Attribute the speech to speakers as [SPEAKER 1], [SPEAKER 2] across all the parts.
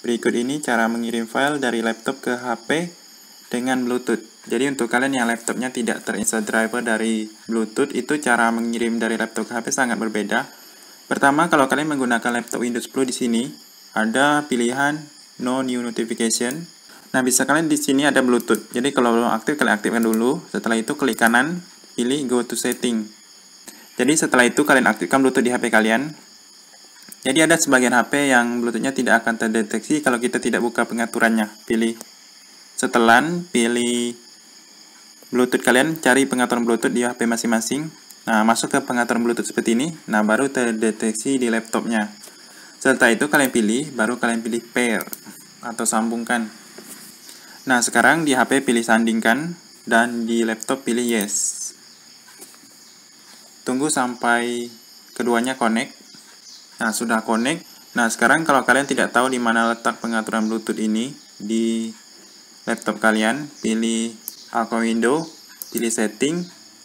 [SPEAKER 1] Berikut ini cara mengirim file dari laptop ke HP dengan Bluetooth. Jadi untuk kalian yang laptopnya tidak terinstall driver dari Bluetooth, itu cara mengirim dari laptop ke HP sangat berbeda. Pertama, kalau kalian menggunakan laptop Windows 10 di sini, ada pilihan No New Notification. Nah, bisa kalian di sini ada Bluetooth. Jadi kalau belum aktif, kalian aktifkan dulu. Setelah itu klik kanan, pilih Go to Setting. Jadi setelah itu kalian aktifkan Bluetooth di HP kalian. Jadi ada sebagian HP yang Bluetooth-nya tidak akan terdeteksi kalau kita tidak buka pengaturannya. Pilih setelan, pilih Bluetooth kalian, cari pengaturan Bluetooth di HP masing-masing. Nah, masuk ke pengaturan Bluetooth seperti ini. Nah, baru terdeteksi di laptopnya. Setelah itu kalian pilih, baru kalian pilih pair atau sambungkan. Nah, sekarang di HP pilih sandingkan dan di laptop pilih yes. Tunggu sampai keduanya connect. Nah, sudah connect. Nah, sekarang kalau kalian tidak tahu di mana letak pengaturan Bluetooth ini di laptop kalian, pilih icon window, pilih setting,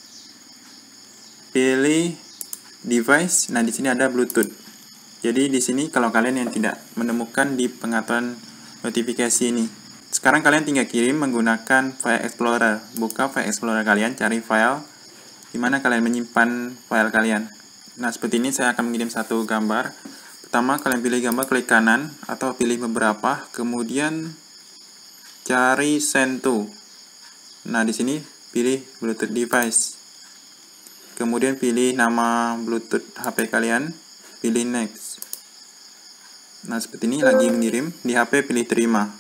[SPEAKER 1] pilih device. Nah, di sini ada Bluetooth. Jadi di sini kalau kalian yang tidak menemukan di pengaturan notifikasi ini, sekarang kalian tinggal kirim menggunakan File Explorer. Buka File Explorer kalian, cari file di mana kalian menyimpan file kalian. Nah, seperti ini saya akan mengirim satu gambar. Pertama, kalian pilih gambar, klik kanan, atau pilih beberapa, kemudian cari Send to. Nah, di sini pilih Bluetooth device. Kemudian pilih nama Bluetooth HP kalian, pilih Next. Nah, seperti ini lagi mengirim. Di HP pilih terima.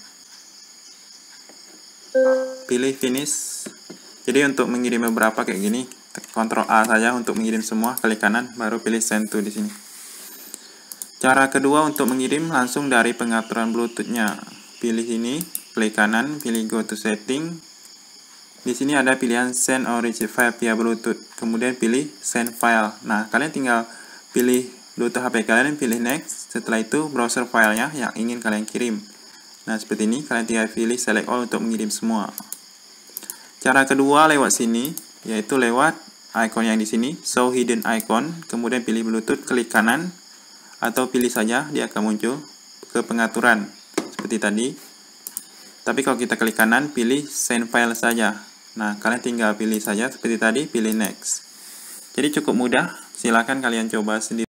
[SPEAKER 1] Pilih Finish. Jadi untuk mengirim beberapa kayak gini, Ctrl A saja untuk mengirim semua, klik kanan, baru pilih Send to di sini. Cara kedua untuk mengirim langsung dari pengaturan Bluetooth-nya. Pilih ini, klik kanan, pilih Go to Setting. Di sini ada pilihan Send or Receive File via Bluetooth. Kemudian pilih Send File. Nah, kalian tinggal pilih Bluetooth HP kalian, pilih Next. Setelah itu browser filenya yang ingin kalian kirim. Nah, seperti ini, kalian tinggal pilih Select All untuk mengirim semua. Cara kedua lewat sini, yaitu lewat icon yang di sini, Show Hidden Icon, kemudian pilih Bluetooth, klik kanan, atau pilih saja, dia akan muncul ke pengaturan, seperti tadi. Tapi kalau kita klik kanan, pilih Send File saja. Nah, kalian tinggal pilih saja, seperti tadi, pilih Next. Jadi cukup mudah, silakan kalian coba sendiri.